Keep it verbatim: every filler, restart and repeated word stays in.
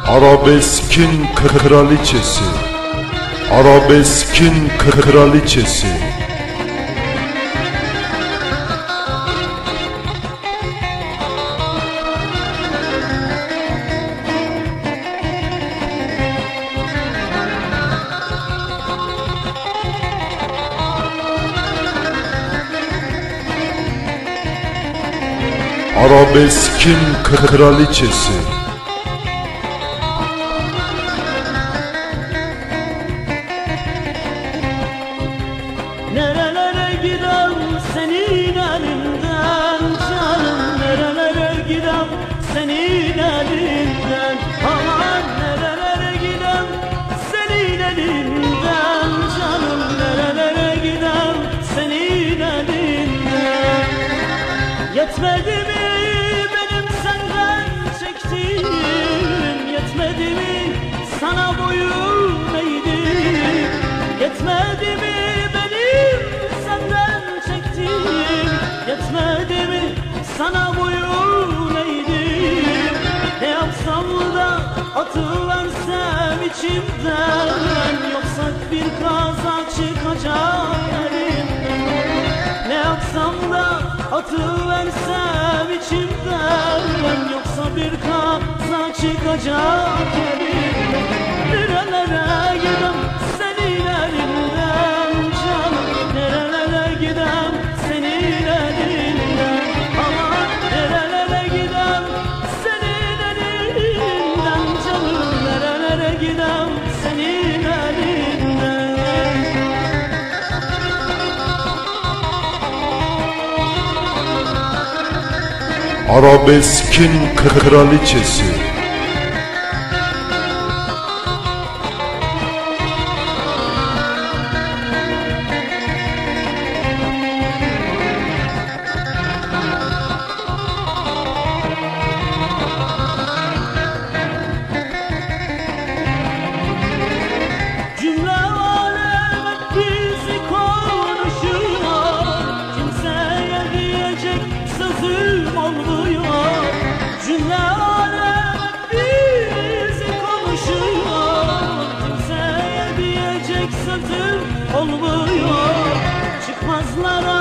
Arabeskin kraliçesi, arabeskin kraliçesi. Arabeskin kraliçesi. Nerelere gidem senin elinden canım, nerelere gidem senin elinden, aman nerelere gidem senin elinden canım, nerelere gidem senin elinden. Yetmedi mi benim senden çektiğim, yetmedi mi sana boyun eğdim, yetmedi mi yetmedi mi sana boyun eğdim. Ne yapsam da atıversem içimden, yoksa bir kaza çıkacak elimden. Ne yapsam da atıversem içimden, yoksa bir kaza çıkacak elimden. Nerelere gidem senin elinden canım, nerelere gidem senin elinden, aman nerelere gidem senin elinden canım, nerelere gidem senin elinden. Arabeskin kraliçesi. Cümle alem hep bizi konuşuyor, kimseye diyecek sözüm olmuyor. Cümle alem hep bizi konuşuyor, kimseye diyecek sözüm olmuyor. Çıkmazlar